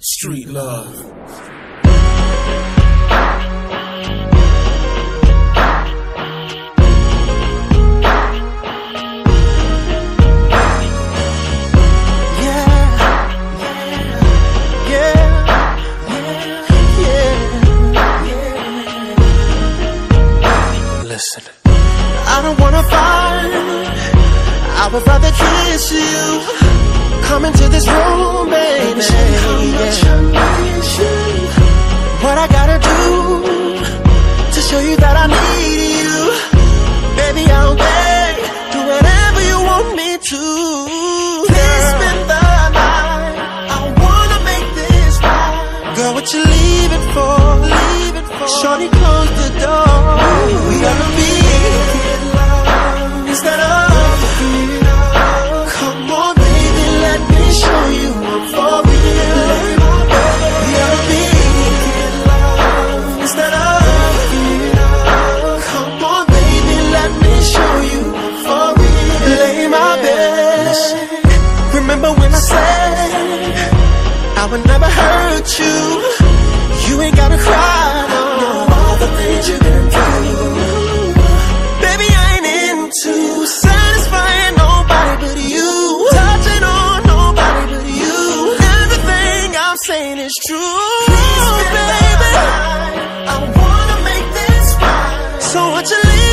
Street love. Listen. I don't wanna fight, I would rather kiss you. Come into this room, baby. What I gotta do to show you that I need you? Baby, I'll beg, do whatever you want me to. Please spend the night, I wanna make this right. Girl, what you leaving for? Shorty, close the door. We gotta be in love instead of come on, baby, let me show you I'm for real. We gotta be in love instead of come on, baby, let me show you I'm for real. Lay my bed. Remember when I said I would never hurt you? You ain't gotta cry. You've been through. Baby, I ain't into satisfying nobody but you, touching on nobody but you. Everything I'm saying is true, baby. I wanna make this right. So what you leave?